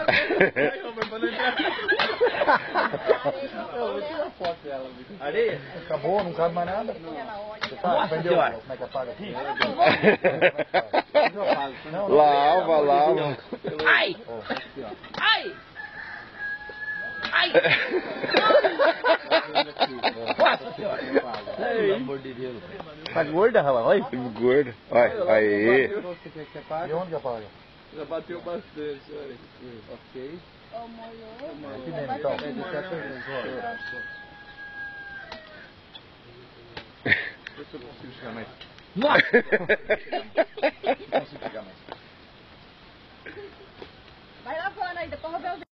Eu vou tirar foto dela. Areia? Acabou, não cabe mais nada. Você tá, aprendeu como é que apaga aqui? Lava. Ai! Ai! Ai! Nossa senhora! Pelo amor de Deus. Tá gorda, rapaz? Olha. Gordo. Olha, aí. E onde que apaga? Já bateu bastante, olha. Ok. Aqui dentro, então. Deixa eu consigo chegar mais. Nossa! Não consigo chegar mais. Vai lavando aí, depois eu vou ver o